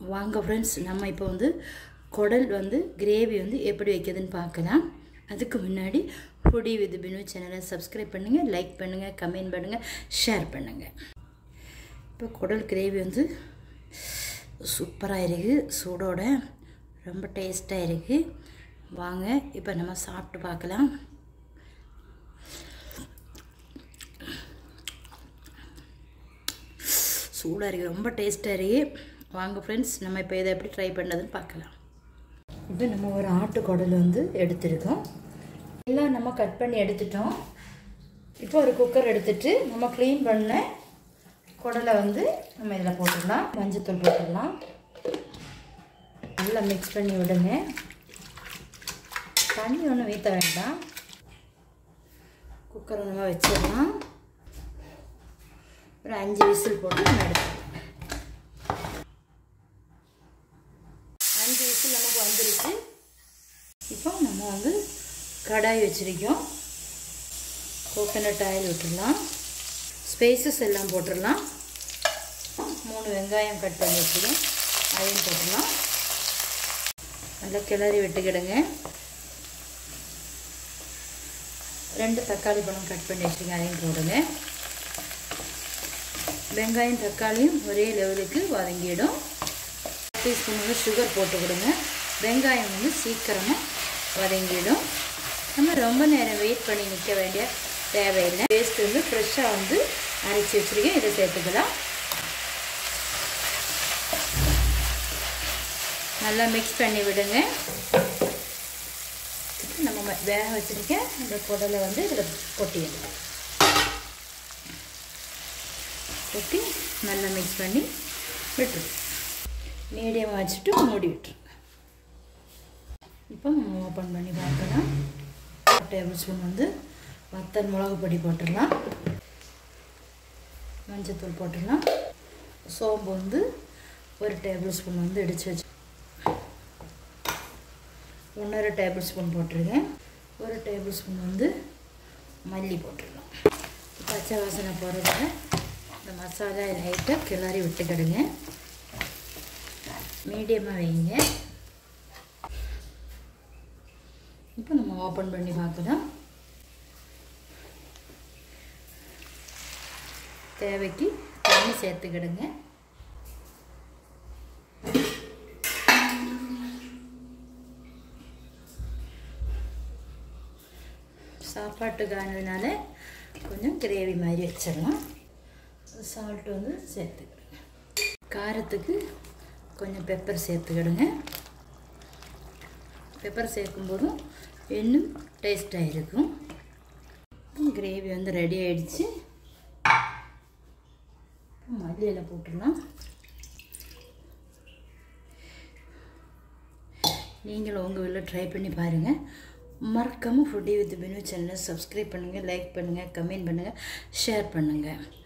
வாங்க ஃப்ரெண்ட்ஸ், நம்ம இப்போ வந்து குடல் வந்து கிரேவி வந்து எப்படி வைக்கிறதுன்னு பார்க்கலாம். அதுக்கு முன்னாடி ஃபுடி வித் பினு சேனலை சப்ஸ்கிரைப் பண்ணுங்கள், லைக் பண்ணுங்கள், கமெண்ட் பண்ணுங்கள், ஷேர் பண்ணுங்கள். இப்போ குடல் கிரேவி வந்து சூப்பராக இருக்குது, சூடோட ரொம்ப டேஸ்ட்டாக இருக்குது. வாங்க இப்போ நம்ம சாப்பிட்டு பார்க்கலாம். சூடாக இருக்குது, ரொம்ப டேஸ்ட்டாக இருக்குது. வாங்க ஃப்ரெண்ட்ஸ், நம்ம இப்போ இதை எப்படி ட்ரை பண்ணுறதுன்னு பார்க்கலாம். இப்போ நம்ம ஒரு ஆட்டு குடல் வந்து எடுத்துருக்கோம், எல்லாம் நம்ம கட் பண்ணி எடுத்துட்டோம். இப்போ ஒரு குக்கர் எடுத்துகிட்டு நம்ம க்ளீன் பண்ண குடலை வந்து நம்ம இதில் போட்டுடலாம். மஞ்சத்தூள் போட்டுடலாம், நல்லா மிக்ஸ் பண்ணி விடுங்க. தண்ணி ஒன்றும் ஊற்ற வேண்டாம். குக்கரை நம்ம வச்சிடலாம். ஒரு 5 விசில் போட்டு நம்ம எடுத்துக்கலாம். 5 விசில் நமக்கு வந்துருச்சு. இப்போ நம்ம வந்து கடாய் வச்சுருக்கோம். கோகனட் ஆயில் விட்டுடலாம். ஸ்பைசஸ் எல்லாம் போட்டுடலாம். 3 வெங்காயம் கட் பண்ணி வச்சுருக்கேன், அதையும் போட்டுடலாம். நல்லா கிளறி விட்டுக்கிடுங்க. 2 தக்காளி பழம் கட் பண்ணி வச்சுருக்கேன், அதையும் போடுங்க. வெங்காயம் தக்காளியும் ஒரே லெவலுக்கு வதங்கிடும். 1 டீஸ்பூன் வந்து சுகர் போட்டு கொடுங்க. வெங்காயம் வந்து சீக்கிரமாக வதங்கிடும். நம்ம ரொம்ப நேரம் வெயிட் பண்ணி நிற்க வேண்டிய தேவையில்லை. பேஸ்ட் வந்து ஃப்ரெஷ்ஷாக வந்து அரைச்சி வச்சுருக்கேன், இதை சேர்த்துக்கலாம். நல்லா மிக்ஸ் பண்ணி விடுங்க. நம்ம வேக வச்சுருக்கேன் அந்த குடலை வந்து இதில் கொட்டிடலாம். கொட்டி நல்லா மிக்ஸ் பண்ணி விட்டுரு. மீடியமாக வச்சுட்டு மூடி விட்டுருங்க. இப்போ நம்ம ஓப்பன் பண்ணி பார்க்கலாம். 1 டேபிள் ஸ்பூன் வந்து வத்தல் மிளகு பொடி போட்டுடலாம். மஞ்சத்தூள் போட்டுடலாம். சோம்பு வந்து 1 டேபிள் ஸ்பூன் வந்து இடித்து வச்சு 1.5 டேபிள் ஸ்பூன் போட்டிருக்கேன். 1 டேபிள் ஸ்பூன் வந்து மல்லி போட்டுடலாம். பச்சை வாசனை போடுறதுல இந்த மசாலா லைட்டாக கிளறி விட்டுக்கிடுங்க. மீடியமாக வைங்க. இப்போ நம்ம ஓப்பன் பண்ணி பார்க்கலாம். தேவைக்கு தண்ணி சேர்த்துக்கிடுங்க. சாப்பாட்டுக்கானதுனால கொஞ்சம் கிரேவி மாதிரி வச்சிடலாம். சால்ட் வந்து சேர்த்துக்கிடுங்க. காரத்துக்கு கொஞ்சம் பெப்பர் சேர்த்துக்கிடுங்க. பெப்பர் சேர்க்கும்போதும் இன்னும் டேஸ்ட்டாக இருக்கும். கிரேவி வந்து ரெடி ஆகிடுச்சு. மல்லியில் போட்டுடலாம். நீங்களும் உங்கள் வீட்டில் ட்ரை பண்ணி பாருங்கள். மறக்காமல் ஃபுடி வித் பினு சேனலை சப்ஸ்கிரைப் பண்ணுங்கள், லைக் பண்ணுங்கள், கமெண்ட் பண்ணுங்கள், ஷேர் பண்ணுங்கள்.